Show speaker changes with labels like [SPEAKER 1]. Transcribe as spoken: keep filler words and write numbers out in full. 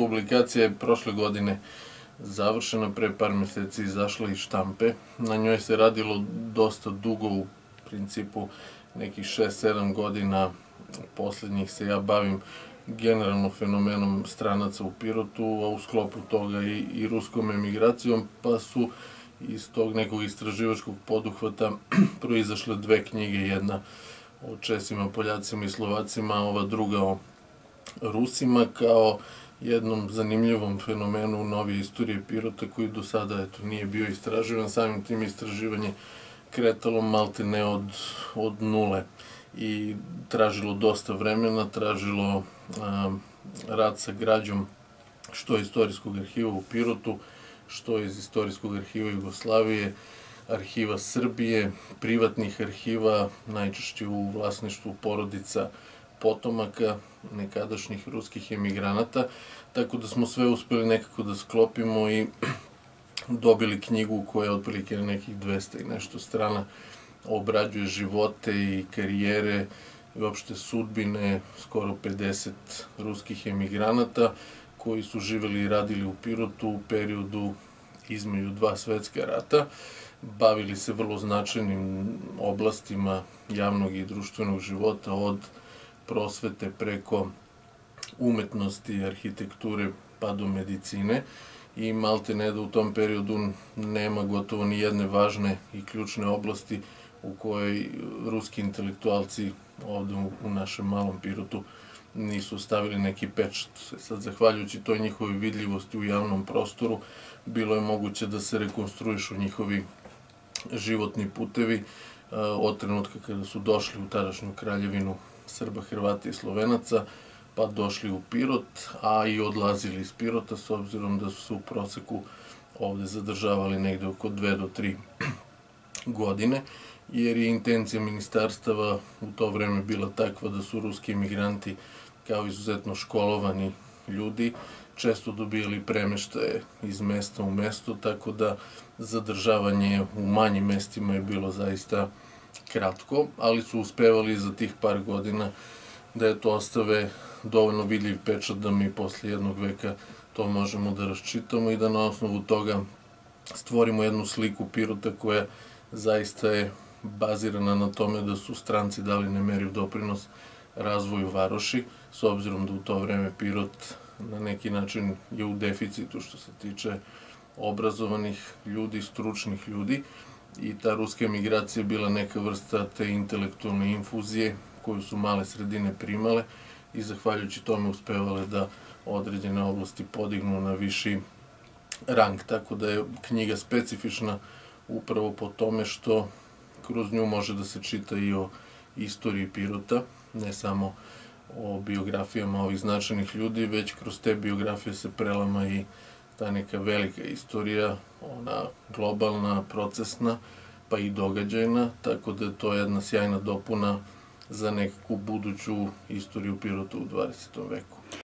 [SPEAKER 1] publikacija je prošle godine završena, pre par meseci izašla iz štampe. Na njoj se radilo dosta dugo, u principu nekih šest sedam godina poslednjih se ja bavim generalno fenomenom stranaca u Pirotu, a u sklopu toga i, i ruskom emigracijom, pa su iz tog nekog istraživačkog poduhvata proizašle dve knjige, jedna o Česima, Poljacima i Slovacima, a ova druga o Rusima, kao jednom zanimljivom fenomenu novije istorije Pirota koji do sada eto, nije bio istraživan. Samim tim istraživanje kretalo malte ne od, od nule i tražilo dosta vremena, tražilo a, rad sa građom što istorijskog arhiva u Pirotu, što iz istorijskog arhiva Jugoslavije, arhiva Srbije, privatnih arhiva, najčešće u vlasništvu porodica potomaka nekadašnjih ruskih emigranata, tako da smo sve uspeli nekako da sklopimo i dobili knjigu koja je otprilike na nekih dvesta i nešto strana, obrađuje živote i karijere i uopšte sudbine skoro pedeset ruskih emigranata koji su živeli i radili u Pirotu u periodu između dva svetska rata, bavili se vrlo značajnim oblastima javnog i društvenog života, od prosvete preko umetnosti, arhitekture pa do medicine, i malte ne da u tom periodu nema gotovo ni jedne važne i ključne oblasti u kojoj ruski intelektualci ovde u našem malom Pirotu nisu stavili neki pečat. Sad, zahvaljujući toj njihovoj vidljivosti u javnom prostoru, bilo je moguće da se rekonstruišu njihovi životni putevi od trenutka kada su došli u tadašnju kraljevinu Srba, Hrvata i Slovenaca, pa došli u Pirot, a i odlazili iz Pirota, s obzirom da su se u proseku ovde zadržavali negde oko dve do tri godine, jer je intencija ministarstava u to vreme bila takva da su ruski emigranti kao izuzetno školovani ljudi često dobijali premeštaje iz mesta u mesto, tako da zadržavanje u manjim mestima je bilo zaista kratko, ali su uspevali za tih par godina da je to ostave dovoljno vidljiv pečat da mi posle jednog veka to možemo da raščitamo i da na osnovu toga stvorimo jednu sliku Pirota koja zaista je bazirana na tome da su stranci dali nemeriv doprinos razvoju varoši, s obzirom da u to vreme Pirot na neki način je u deficitu što se tiče obrazovanih ljudi, stručnih ljudi, i ta ruska emigracija je bila neka vrsta te intelektualne infuzije koju su male sredine primale i zahvaljujući tome uspevale da određene oblasti podignu na viši rang, tako da je knjiga specifična upravo po tome što kroz nju može da se čita i o istoriji Pirota, ne samo o biografijama ovih značajnih ljudi, već kroz te biografije se prelama i ta neka velika istorija, ona globalna, procesna, pa i događajna, tako da je to jedna sjajna dopuna za nekakvu buduću istoriju Pirota u dvadesetom veku.